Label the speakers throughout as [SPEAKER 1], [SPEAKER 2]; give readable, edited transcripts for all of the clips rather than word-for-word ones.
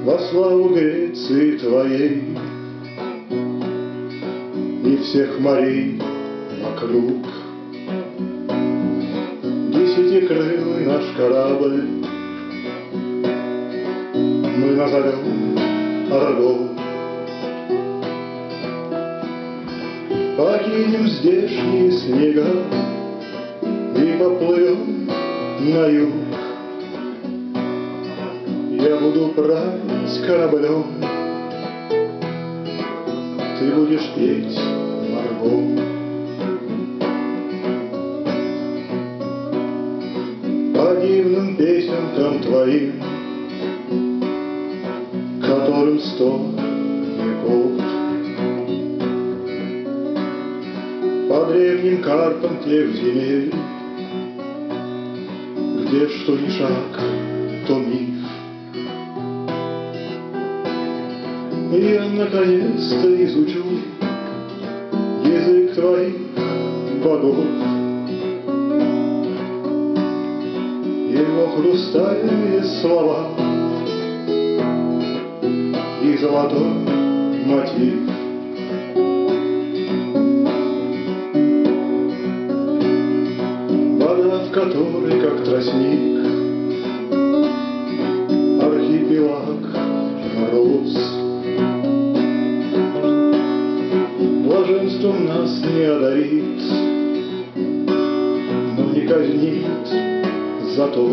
[SPEAKER 1] во славу Греции твоей и всех морей вокруг. Десятикрылый наш корабль мы назовем Арго. Покинем здешние снега и поплывем на юг. Я буду править кораблем, ты будешь петь Марго. По дивным песенкам твоим, которым 100 веков, по древним картам тех земель, где что ни шаг, то миф. Я наконец-то изучу язык твоих богов, его хрустальные слова и золотой мотив. Вода, в которой, как тростник, архипелаг рос, блаженством нас не одарит, но не казнит зато.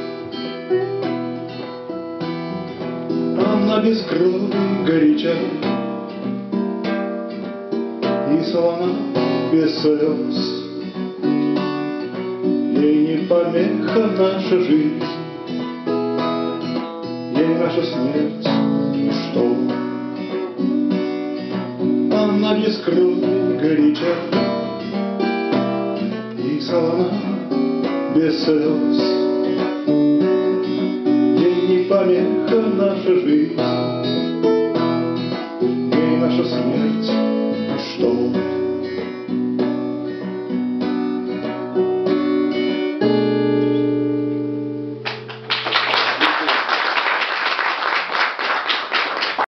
[SPEAKER 1] Она без крови горяча и солона без слез. Ей не помеха наша жизнь, ей наша смерть ничто. Она без крови горяча и солона без слез.